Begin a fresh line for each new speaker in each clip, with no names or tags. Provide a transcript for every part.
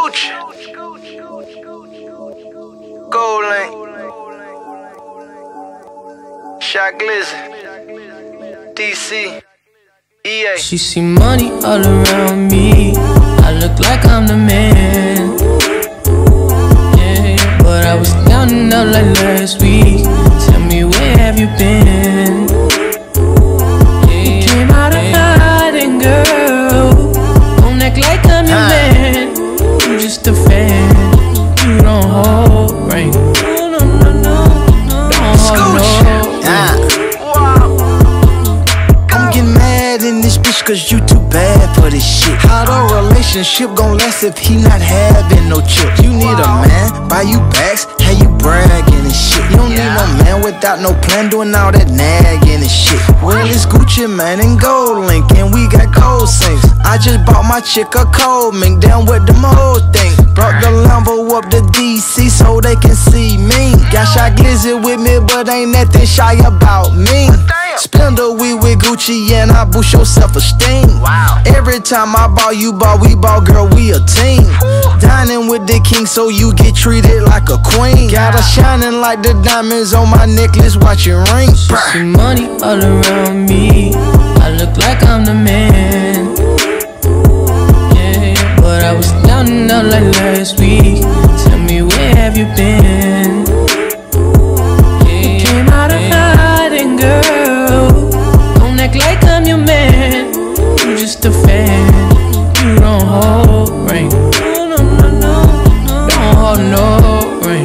Gucci, Gold Link, Shot Glizzy, DC, EA.
She see money all around me. I look like I'm the man. Yeah, but I was down and out like last week. Tell me, where have you been? Yeah, came out of hiding, girl. Don't act like I'm your man. You just a fan. You don't hold right. No, no, no, no, no. Don't hold
I'm getting mad in this bitch cause you too bad for this shit. How the relationship gon' last if he not having no chips? You need a man, buy you bags, how you bragging and shit. You don't need no man without no plan, doing all that nagging and shit. Well, it's Gucci, man, and Gold Link, and we got cold sinks. I just bought my chick a cold mink, down with the whole thing. Brought the Lambo up to DC so they can see me. Got Shot Glizzy with me, but ain't nothing shy about me. Splendor, we with Gucci and I boost your self-esteem. Every time I ball, you ball, we ball, girl, we a team. Dining with the king so you get treated like a queen. Got her shining like the diamonds on my necklace, watching rings.
She see money all around me. I look like I'm the man. Yeah, but I was down and out like last week. Tell me, where have you been? Yeah, came out of hiding, girl. Don't act like I'm your man. You just a fan. You don't hold right. No, no, no, no. Don't hold no right.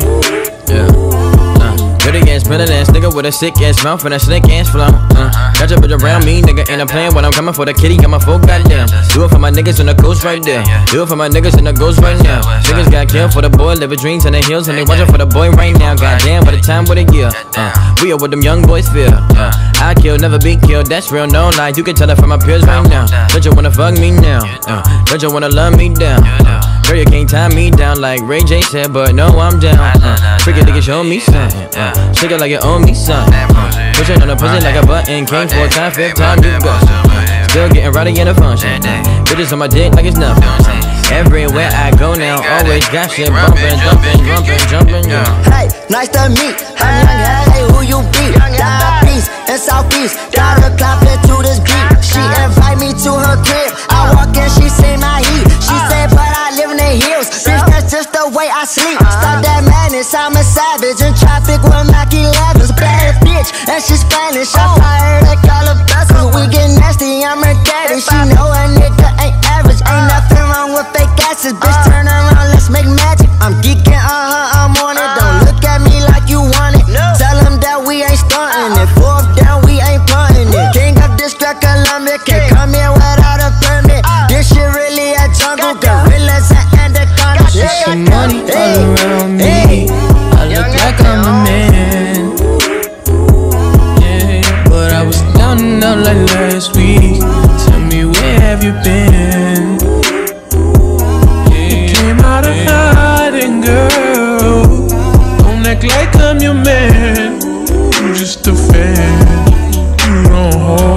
Dirty ass, better ass nigga with a sick ass mouth and a slick ass flow. Got your bitch around me, nigga, and I'm playing when I'm coming for the kitty. Got my folk, goddamn. Do it for my niggas in the coast right there. Do it for my niggas in the ghost right now. Niggas got killed for the boy, living dreams in the hills, and they watching for the boy right now. Goddamn, by the time of the year, we are what them young boys feel. I kill, never be killed, that's real, no lie. You can tell it from my peers right now. Don't you wanna fuck me now? Don't you wanna love me down? Girl, you can't tie me down like Ray J said, but no, I'm down. Freaky nigga, show me something. Shake it like you owe me something. Push it on the pussy like a button. Came 4 times, 5th time you go. Still getting rowdy in the function. Bitches on my dick like it's nothing. Everywhere I go now, always got shit bumping, jumping, yeah.
Hey, nice to meet. I'm young, hey, who you be? Down East and Southeast, got her clapping to this beat. She invite me to her crib. I walk in, she say my heat. She said, but I live in the hills. Bitch, that's just the way I sleep. Stop that madness, I'm a savage. In traffic with Mac 11s. Bad bitch, and she Spanish. I'm tired of all the vessels. We get nasty, I'm her daddy. She know a nigga ain't average. Ain't nothing wrong with fake asses. Bitch, turn around, let's make magic. I'm geeking, I'm on it. Don't look at me like you want it. Tell them that we ain't stunting it. 4th down, we ain't punting it. King of District Columbia, can't come here without a permit. This shit really a jungle, gorillas and anacondas.
She see money all around me. I look like I'm the man. Yeah, but I was down and out like last week. Tell me, where have you been? Yeah, came out of hiding, girl. Don't act like I'm your man. You just a fan. You don't hold